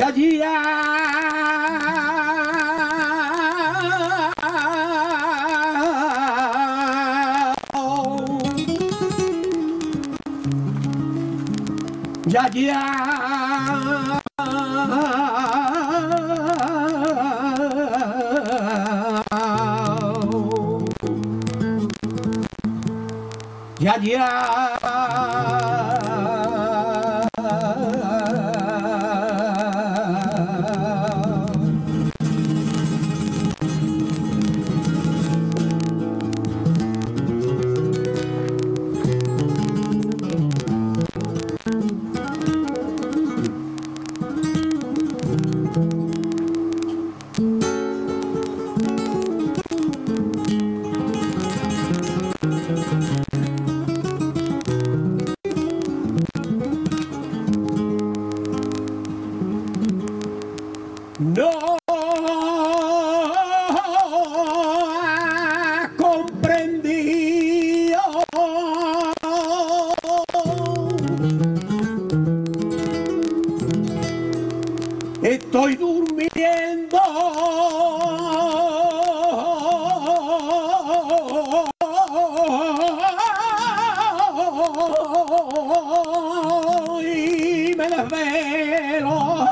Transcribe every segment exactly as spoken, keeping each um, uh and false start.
Ya, ya. Ya, ya. Ya, ya. No ha comprendido. Estoy durmiendo. Y me desvelo.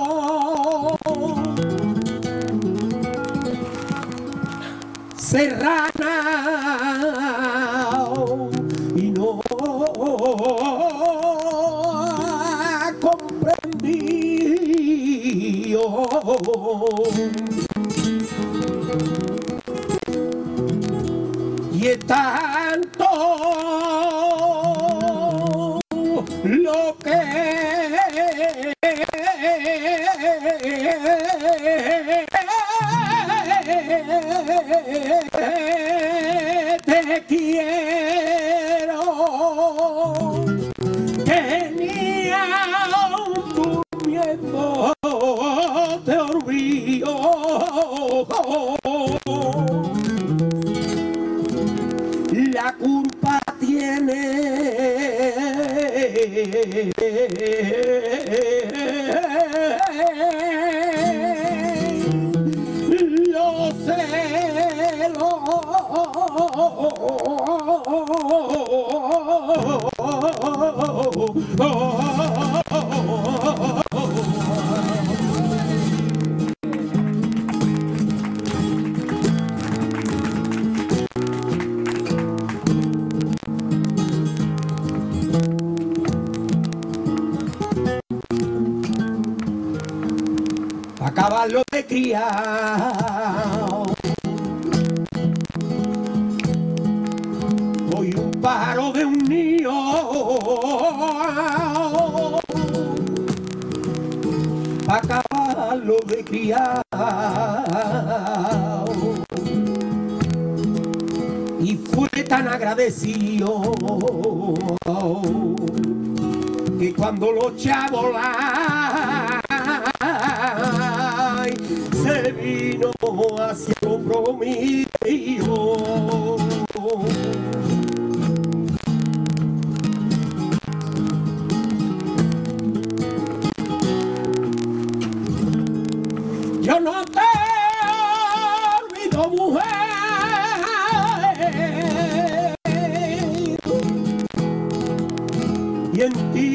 Serrana y no ha comprendido. Y es tanto lo que te quiero, tenía durmiendo, te olvido. La culpa tiene los celos. Acabarlo de criar. Soy un pájaro de un niño. Acabarlo de criar. Y fue tan agradecido que cuando los chavos la se vino hacia el hombro mío. Yo no te olvido, mujer, y en ti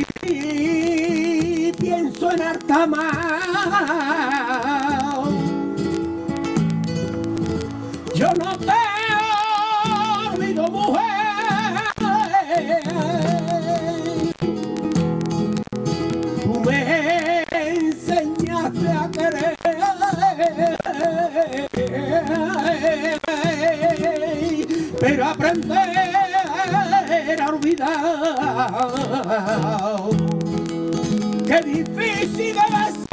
pienso en harta más. Yo no te olvido, mujer, tú me enseñaste a querer, pero aprender a olvidar, qué difícil debe ser.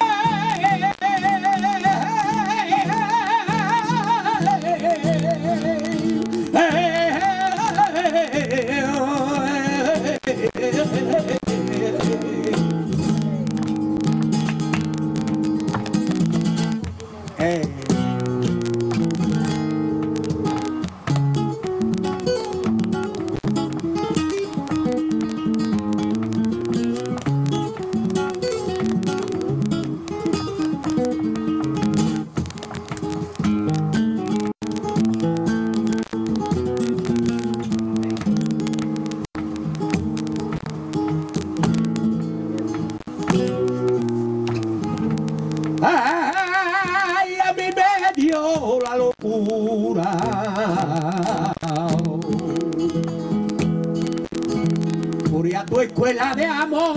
escuela de amor.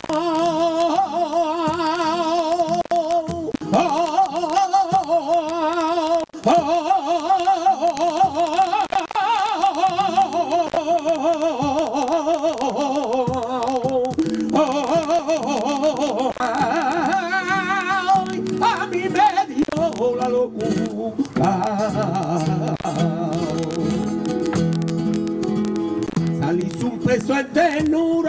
A mí me dio la locura. Salí un peso en ternura.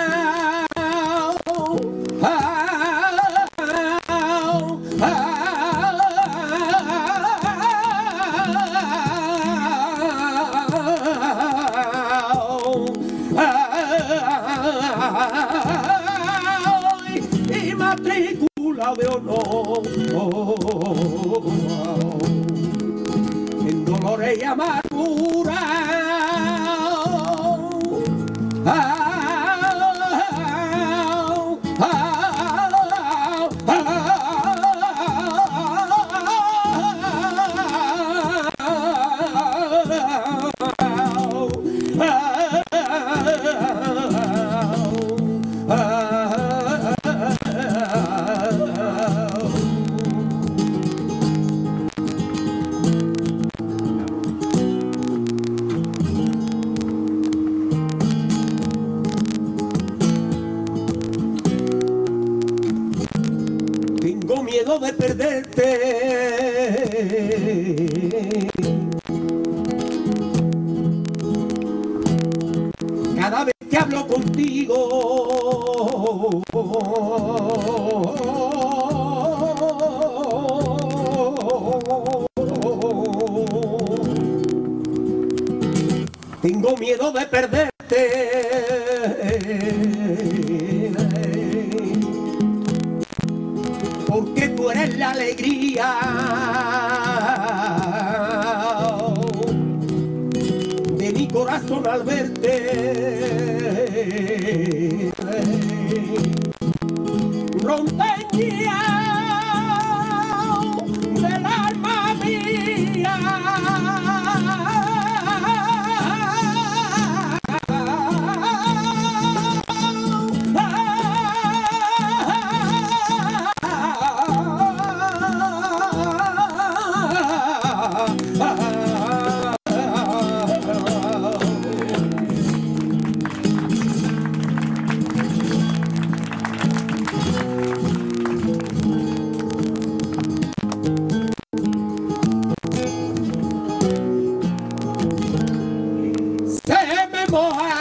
Y matrícula de honor en dolores y amargura. Tengo miedo de perderte. Cada vez que hablo contigo, tengo miedo de perderte. Porque tú eres la alegría de mi corazón al verte. Ronteña del alma mía. Se me moja